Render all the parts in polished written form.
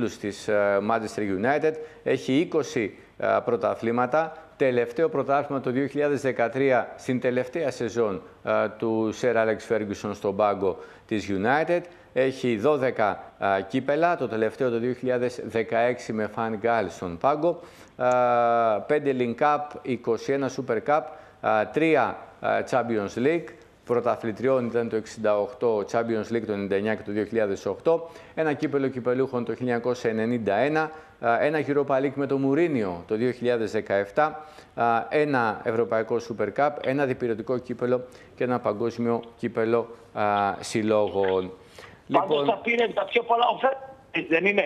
τίτλους της Manchester United, έχει 20 πρωταθλήματα. Τελευταίο πρωτάθλημα το 2013 στην τελευταία σεζόν του Sir Alex Ferguson στον πάγκο της United. Έχει 12 κύπελα, το τελευταίο το 2016 με Van Gaal στον πάγκο, 5 Link Cup, 21 Super Cup, 3 Champions League, πρωταθλητριών ήταν το 68, Champions League το 99 και το 2008, ένα κύπελο κυπελούχων το 1991, ένα Europa League με το Μουρίνιο το 2017, ένα Ευρωπαϊκό Super Cup, ένα διπυρωτικό κύπελο και ένα παγκόσμιο κύπελο συλλόγων. Πάντως θα πήρε τα πιο πολλά ο Ferguson, δεν είναι?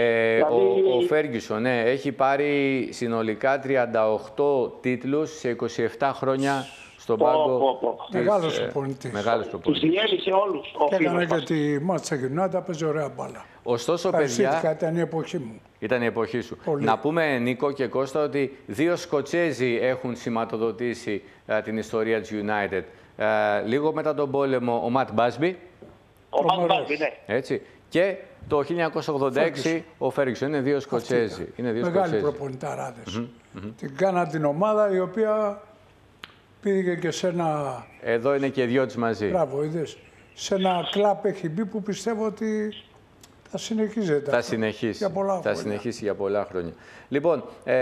Ο Ferguson, ναι, έχει πάρει συνολικά 38 τίτλους σε 27 χρόνια στον πάγκο. Μεγάλος προπονητής. Τους διέλυσε όλους. Έκανε και τη Manchester United, παίζει ωραία μπάλα. Ωστόσο, παιδιά, ήταν η εποχή μου. Ήταν η εποχή σου. Πολύ. Να πούμε, Νίκο και Κώστα, ότι 2 Σκοτσέζοι έχουν σηματοδοτήσει την ιστορία της United. Λίγο μετά τον πόλεμο, ο Ματ Μπάσμπι. Ο Ματ Μπάσμπι, ναι. Έτσι. Και το 1986 ο Φέργκισον. Είναι 2 Σκοτσέζοι. Μεγάλοι προπονηταράδες. Την κάναν την ομάδα η οποία πήγε και σε ένα... Εδώ είναι και 2 της μαζί. Μπράβο, είδες. Σε ένα κλαπ έχει μπει που πιστεύω ότι θα συνεχίζεται. Θα συνεχίσει. Για πολλά χρόνια. Θα συνεχίσει για πολλά χρόνια. Λοιπόν,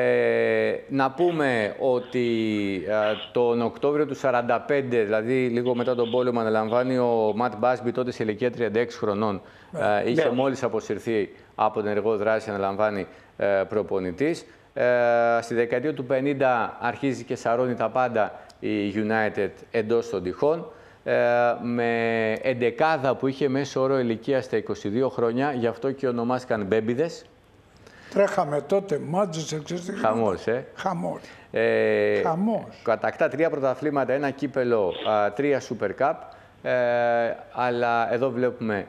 να πούμε ότι τον Οκτώβριο του 1945, δηλαδή λίγο μετά τον πόλεμο, αναλαμβάνει ο Ματ Μπάσμπι, τότε σε ηλικία 36 χρονών. Είχε μόλις αποσυρθεί από την ενεργό δράση, αναλαμβάνει προπονητής. Στη δεκαετία του 50 αρχίζει και σαρώνει τα πάντα η United εντός των τυχών. Με εντεκάδα που είχε μέσο όρο ηλικία στα 22 χρόνια, γι' αυτό και ονομάστηκαν Μπέμπιδες. Τρέχαμε τότε, Manchester, ξέρετε. Χαμός, Χαμός. Χαμός. Κατακτά 3 πρωταθλήματα, 1 κύπελο, 3 Super Cup. Αλλά εδώ βλέπουμε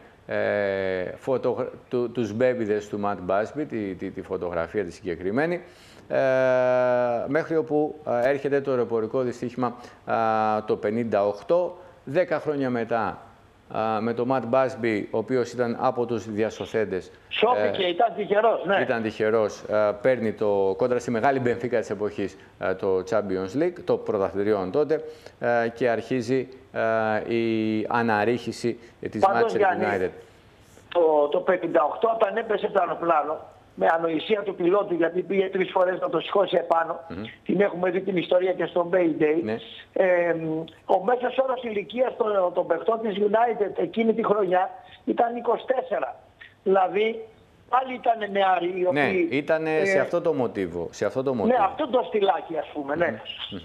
τους Μπέμπιδες του Ματ Μπάσμπι, τη φωτογραφία τη συγκεκριμένη. Μέχρι όπου έρχεται το αεροπορικό δυστύχημα το 1958. 10 χρόνια μετά, με τον Ματ Μπάσμπι, ο οποίος ήταν από τους διασωθέντες. Σώθηκε, ήταν τυχερός, ναι. Ήταν τυχερός. Παίρνει κόντρα στη μεγάλη Μπενφίκα της εποχής το Champions League, το πρωταθλητριών τότε, και αρχίζει η αναρρίχηση της Manchester United. Το 58, όταν έπεσε το αεροπλάνο, με ανοησία του πιλότου, γιατί πήγε 3 φορές να το σηκώσει επάνω. Την έχουμε δει την ιστορία και στο Bay Day. Ναι. Ο μέσος όρος ηλικίας των παιχτών της United εκείνη τη χρονιά ήταν 24. Δηλαδή, πάλι ήταν νεαροί οι οποίοι... Ναι, ήταν σε αυτό το μοτίβο. Ναι, αυτό το στυλάκι, ας πούμε, ναι.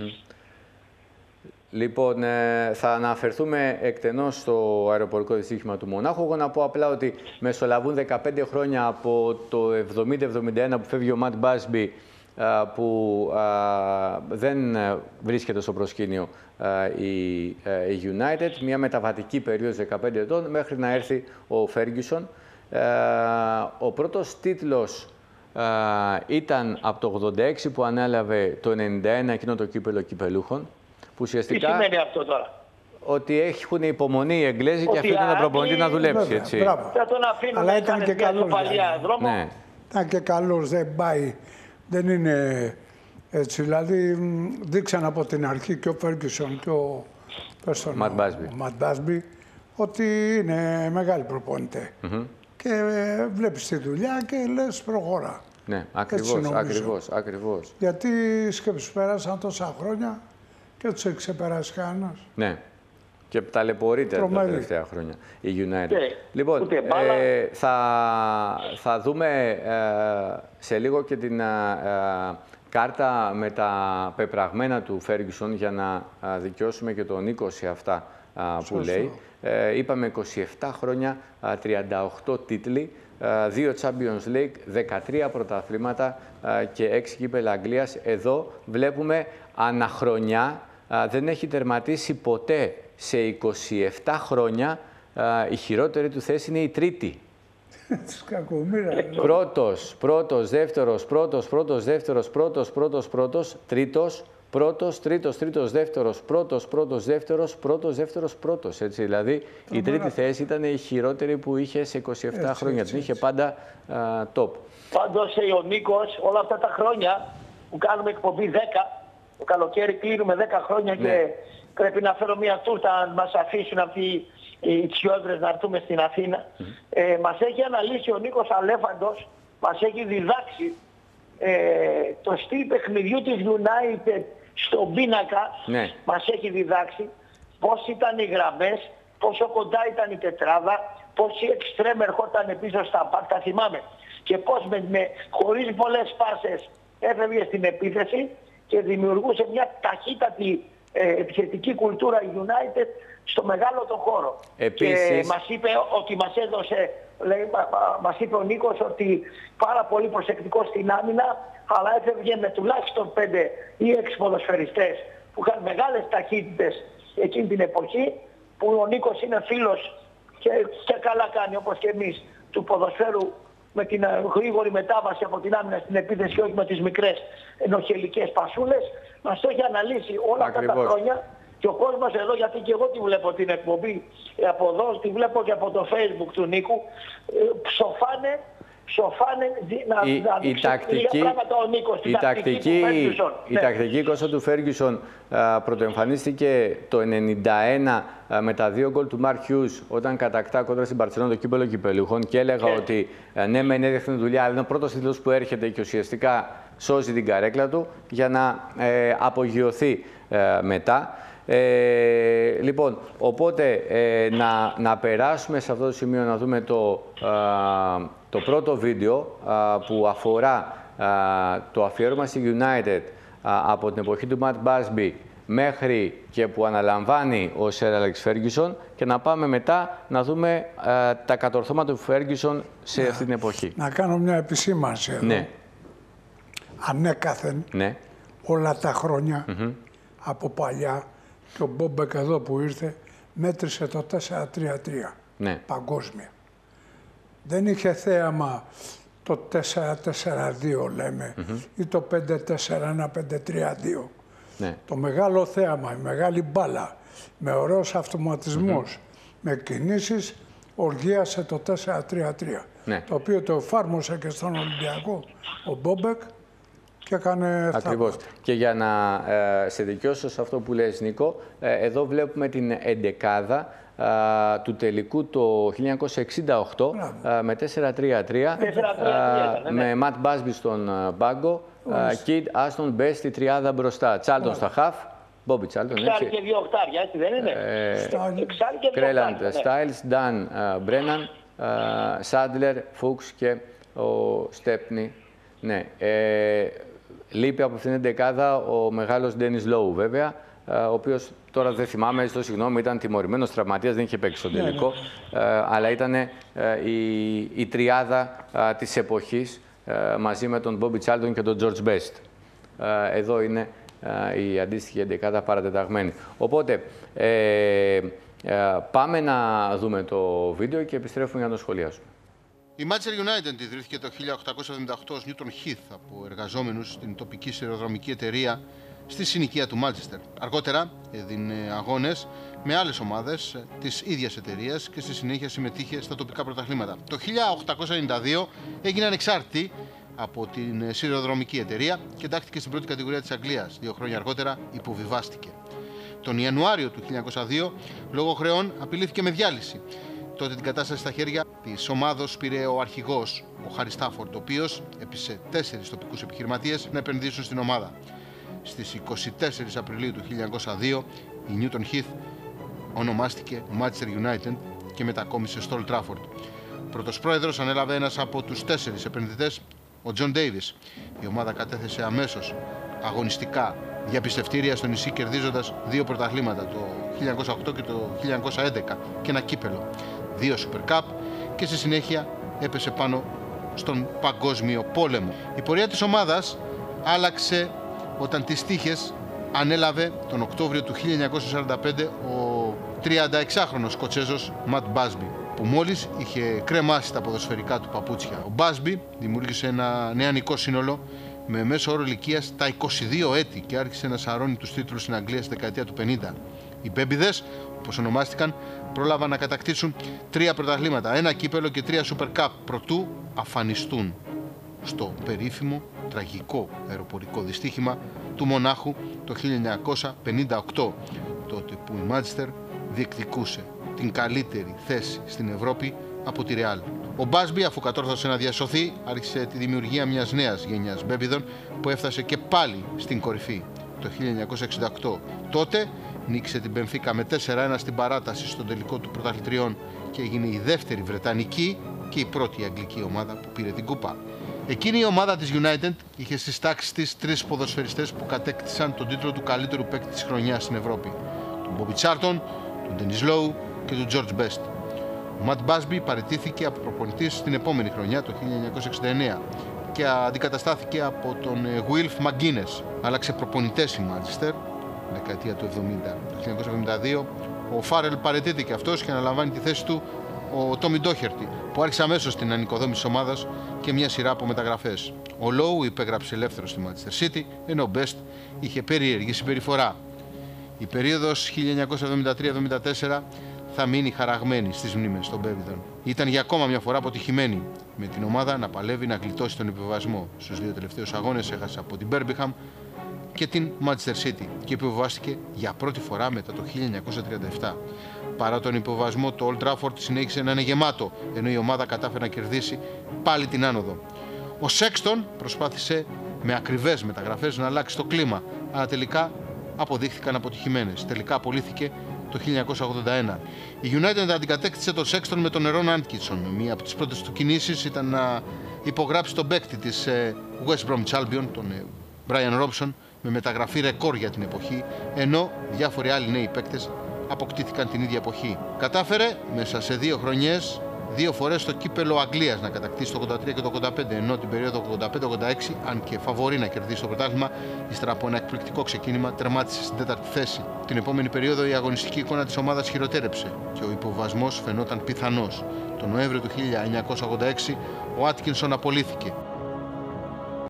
Λοιπόν, θα αναφερθούμε εκτενώς στο αεροπορικό δυστύχημα του Μονάχου. Εγώ να πω απλά ότι μεσολαβούν 15 χρόνια από το 70-71 που φεύγει ο Ματ Μπάσμπι, που δεν βρίσκεται στο προσκήνιο η United. Μια μεταβατική περίοδος 15 ετών μέχρι να έρθει ο Φέργκισον. Ο πρώτος τίτλος ήταν από το 86 που ανέλαβε το 91 εκείνο το κύπελο κυπελούχων. Τι σημαίνει αυτό τώρα? Ότι έχουν υπομονή οι Εγγλέζοι και αφήνουν τον προπονητή να δουλέψει. Έτσι. Θα τον αφήνουν. Αλλά ήταν και καλός. Ναι. Ήταν και καλός, δεν πάει. Δεν είναι έτσι. Δηλαδή, δείξαν από την αρχή και ο Φέργκισον και ο Ματ Μπάσμπι ότι είναι μεγάλοι προπονητές. Και βλέπεις τη δουλειά και λες προχώρα. Ναι, ακριβώς. Γιατί σκέψου, πέρασαν τόσα χρόνια και τους έχει ξεπεράσει κανένας. Ναι. Και ταλαιπωρείται τα τελευταία χρόνια η United. Λοιπόν, θα δούμε σε λίγο και την κάρτα με τα πεπραγμένα του Ferguson για να δικαιώσουμε και τον Νίκο σε αυτά που λέει. Είπαμε 27 χρόνια, 38 τίτλοι, 2 Champions League, 13 πρωταθλήματα και 6 κύπελα Αγγλίας. Εδώ βλέπουμε αναχρονιά. Δεν έχει τερματίσει ποτέ σε 27 χρόνια. Η χειρότερη του θέση είναι η τρίτη. Πρώτος, δεύτερος, τρίτος, πρώτος, τρίτος, δεύτερος, πρώτος, δεύτερος, πρώτος. Έτσι, δηλαδή η τρίτη θέση ήταν η χειρότερη που είχε σε 27 χρόνια. Την είχε πάντα top. Πάντως ο Νίκος όλα αυτά τα χρόνια που κάνουμε εκπομπή 10, το καλοκαίρι κλείνουμε 10 χρόνια και πρέπει να φέρω μια τούρτα αν μας αφήσουν αυτοί οι τσιόδρες να έρθουμε στην Αθήνα. Μας έχει αναλύσει ο Νίκος Αλέφαντος, μας έχει διδάξει το στυλ παιχνιδιού της United στον πίνακα. Μας έχει διδάξει πώς ήταν οι γραμμές, πόσο κοντά ήταν η τετράδα, πώς η εξτρέμ ερχόταν πίσω στα πάρ, τα θυμάμαι. Και πώς χωρίς πολλές πάσες έφευγε στην επίθεση και δημιουργούσε μια ταχύτατη επιθετική κουλτούρα United στο μεγάλο τον χώρο. Επίσης... Και μας είπε ότι μας έδωσε, μας είπε ο Νίκος ότι πάρα πολύ προσεκτικό στην άμυνα, αλλά έφευγε με τουλάχιστον 5 ή 6 ποδοσφαιριστές που είχαν μεγάλες ταχύτητες εκείνη την εποχή, που ο Νίκος είναι φίλος και καλά κάνει όπως και εμείς του ποδοσφαίρου, με την γρήγορη μετάβαση από την άμυνα στην επίθεση και όχι με τις μικρές ενοχελικές πασούλες. Μας το έχει αναλύσει όλα αυτά τα χρόνια και ο κόσμος εδώ, γιατί και εγώ τη βλέπω την εκπομπή από εδώ, τη βλέπω και από το Facebook του Νίκου, ψοφάνε η τακτική Κώστα του Φέργκισον πρωτοεμφανίστηκε το 1991 με τα 2 γκολ του Μαρκ Χιούς όταν κατακτά κόντρα στην Μπαρτσελόνα το κύπελλο κυπελούχων και έλεγα ότι ναι μεν έδειχνε δουλειά, αλλά είναι ο πρώτος τίτλος που έρχεται και ουσιαστικά σώζει την καρέκλα του για να απογειωθεί μετά. Λοιπόν, οπότε να περάσουμε σε αυτό το σημείο να δούμε το πρώτο βίντεο που αφορά το αφιέρωμα στη United από την εποχή του Ματ Μπάσμπι μέχρι και που αναλαμβάνει ο Σερ Άλεξ Φέργκισον και να πάμε μετά να δούμε τα κατορθώματα του Φέργκισον σε αυτή την εποχή. Να κάνω μια επισήμανση εδώ. Ναι. Ανέκαθεν όλα τα χρόνια από παλιά και ο Μπόμπεκ εδώ που ήρθε μέτρησε το 4-3-3 παγκόσμια. Δεν είχε θέαμα το 4-4-2 λέμε ή το 5-4-1-5-3-2. Το μεγάλο θέαμα, η μεγάλη μπάλα με ωραίους αυτοματισμούς, με κινήσεις οργίασε το 4-3-3. Το οποίο το εφάρμοσε και στον Ολυμπιακό ο Μπόμπεκ και έκανε ακριβώς. Και για να σε δικαιώσω σε αυτό που λες Νίκο, εδώ βλέπουμε την εντεκάδα του τελικού το 1968 με 4-3-3 με Ματ Μπάσμπι στον πάγκο, Κιντ, Άστον, Μπέστ η τριάδα μπροστά, Τσάλτον στα χαφ, Μπόμπι Τσάλτον, Εξάρι και 2 οκτάρια, έτσι δεν είναι? Κρέλαντ, Στάιλς, Νταν, Μπρέναν, Σάντλερ, Φούξ και ο Στέπνι. Ναι, λείπει από αυτήν την δεκάδα ο μεγάλος Ντένις Λόου βέβαια, ο οποίος τώρα δεν θυμάμαι, ζητώ συγγνώμη, ήταν τιμωρημένος τραυματίας, δεν είχε παίξει στον τελικό, αλλά ήταν η τριάδα της εποχής μαζί με τον Μπόμπι Τσάλτον και τον Τζορτζ Μπέστ. Εδώ είναι η αντίστοιχη δεκάδα παρατεταγμένη. Οπότε πάμε να δούμε το βίντεο και επιστρέφουμε για να το σχολιάσουμε. Η Manchester United ιδρύθηκε το 1878 ως Newton Heath από εργαζόμενους στην τοπική σιδηροδρομική εταιρεία στη συνοικία του Μάντσεστερ. Αργότερα έδινε αγώνες με άλλες ομάδες της ίδιας εταιρείας και στη συνέχεια συμμετείχε στα τοπικά πρωταθλήματα. Το 1892 έγινε ανεξάρτητη από την σιδηροδρομική εταιρεία και εντάχθηκε στην πρώτη κατηγορία της Αγγλίας. 2 χρόνια αργότερα υποβιβάστηκε. Τον Ιανουάριο του 1902, λόγω χρεών, απειλήθηκε με διάλυση. Τότε την κατάσταση στα χέρια της ομάδος πήρε ο αρχηγός, ο Χάρι Στάφορντ, ο οποίος έπεισε 4 τοπικούς επιχειρηματίες να επενδύσουν στην ομάδα. Στις 24 Απριλίου του 1902 η Newton Heath ονομάστηκε Manchester United και μετακόμισε στο Old Trafford. Πρώτος πρόεδρος ανέλαβε ένας από τους 4 επενδυτές, ο John Davis. Η ομάδα κατέθεσε αμέσως αγωνιστικά διαπιστευτήρια στο νησί, κερδίζοντας 2 πρωταθλήματα, το 1908 και το 1911 και ένα κύπελο, 2 Super Cup και στη συνέχεια έπεσε πάνω στον Παγκόσμιο Πόλεμο. Η πορεία της ομάδας άλλαξε όταν τις τύχες ανέλαβε τον Οκτώβριο του 1945 ο 36χρονος Σκοτσέζος Ματ Μπάσμπι, που μόλις είχε κρεμάσει τα ποδοσφαιρικά του παπούτσια. Ο Μπάσμπι δημιούργησε ένα νεανικό σύνολο με μέσο όρο ηλικίας τα 22 έτη και άρχισε να σαρώνει τους τίτλους στην Αγγλία στη δεκαετία του 50. Οι Μπέμπηδες, όπως ονομάστηκαν, πρόλαβαν να κατακτήσουν 3 πρωταθλήματα, 1 κύπελο και 3 Super Cup προτού αφανιστούν στο περίφημο τραγικό αεροπορικό δυστύχημα του Μονάχου το 1958, τότε που η Μάντσεστερ διεκδικούσε την καλύτερη θέση στην Ευρώπη από τη Ρεάλ. Ο Μπάσμπι, αφού κατόρθωσε να διασωθεί, άρχισε τη δημιουργία μιας νέας γενιάς Μπέμπηδων που έφτασε και πάλι στην κορυφή το 1968. Τότε νίκησε την Μπενφίκα με 4-1 στην παράταση στον τελικό του πρωταθλητριών και έγινε η δεύτερη βρετανική και η πρώτη αγγλική ομάδα που πήρε την κούπα. Εκείνη η ομάδα της United είχε στις τάξεις της 3 ποδοσφαιριστές που κατέκτησαν τον τίτλο του καλύτερου παίκτη της χρονιάς στην Ευρώπη. Τον Μπόμπι Τσάρτον, τον Ντένις Λόου και τον Τζορτζ Μπέστ. Ο Ματ Μπάσμπι παραιτήθηκε από προπονητής την επόμενη χρονιά, το 1969, και αντικαταστάθηκε από τον Γουίλφ Μαγκίνες. Άλλαξε προπονητές η Μάντσεστερ, δεκαετία του 70. Το 1972 ο Φάρελ παραιτήθηκε αυτός και αναλαμβάνει τη θέση του ο Τόμι Ντόχερτι, που άρχισε αμέσως την ανοικοδόμηση της ομάδας και μια σειρά από μεταγραφές. Ο Λόου υπέγραψε ελεύθερος στη Manchester City, ενώ ο Μπέστ είχε περίεργη συμπεριφορά. Η περίοδος 1973-74 θα μείνει χαραγμένη στις μνήμες των Μπέμπηδων. Ήταν για ακόμα μια φορά αποτυχημένη, με την ομάδα να παλεύει να γλιτώσει τον υποβιβασμό. Στους 2 τελευταίους αγώνες έχασε από την Birmingham και την Manchester City και υποβιβάστηκε για πρώτη φορά μετά το 1937. Παρά τον υποβιβασμό, το Old Trafford συνέχισε να είναι γεμάτο, ενώ η ομάδα κατάφερε να κερδίσει πάλι την άνοδο. Ο Σέξτον προσπάθησε με ακριβές μεταγραφές να αλλάξει το κλίμα, αλλά τελικά αποδείχθηκαν αποτυχημένες. Τελικά απολύθηκε το 1981. Η United αντικατέκτησε τον Σέξτον με τον Ερόν Άντκινσον. Μία από τις πρώτες του κινήσεις ήταν να υπογράψει τον παίκτη της West Bromwich Albion, τον Brian Robson, με μεταγραφή ρεκόρ για την εποχή, ενώ διάφοροι άλλοι νέοι παίκτες αποκτήθηκαν την ίδια εποχή. Κατάφερε μέσα σε 2 χρονιές 2 φορές το κύπελο Αγγλίας να κατακτήσει το 83 και το 85, ενώ την περίοδο 85-86, αν και φαβορεί να κερδίσει το πρωτάθλημα, ύστερα από ένα εκπληκτικό ξεκίνημα, τερμάτισε στην 4η θέση. Την επόμενη περίοδο η αγωνιστική εικόνα της ομάδας χειροτέρεψε και ο υποβασμός φαινόταν πιθανός. Τον Νοέμβριο του 1986 ο Άτκινσον απολύθηκε.